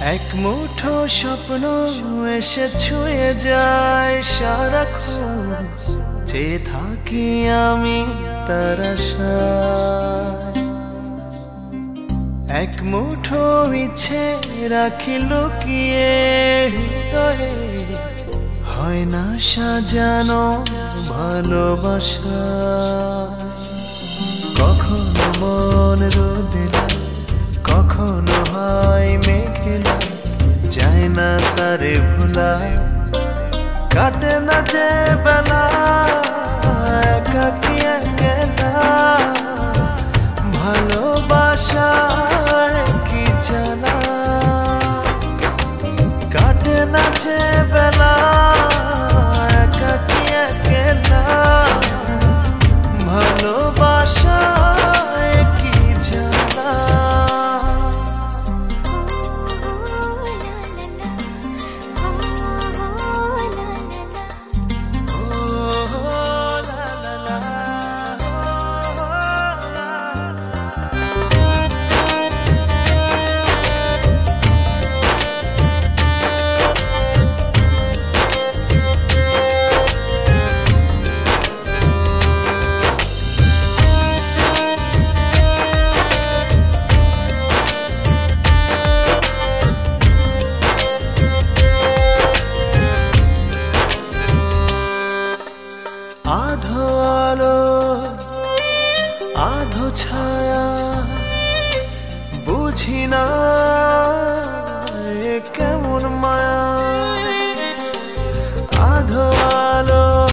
এক মুঠো স্বপ্ন এসে ছুঁয়ে যায় সারাক্ষণ, চেয়ে থাকি আমি তার আশায়। এক মুঠো ইচ্ছে রাখি লুকিয়ে হৃদয়ে, হয় না সাজানো ভালোবাসা। কখনো মন রোদেলা, কখনো হয় মেঘেলা, যায় না তারে ভোলা, কাটে না যে বেলা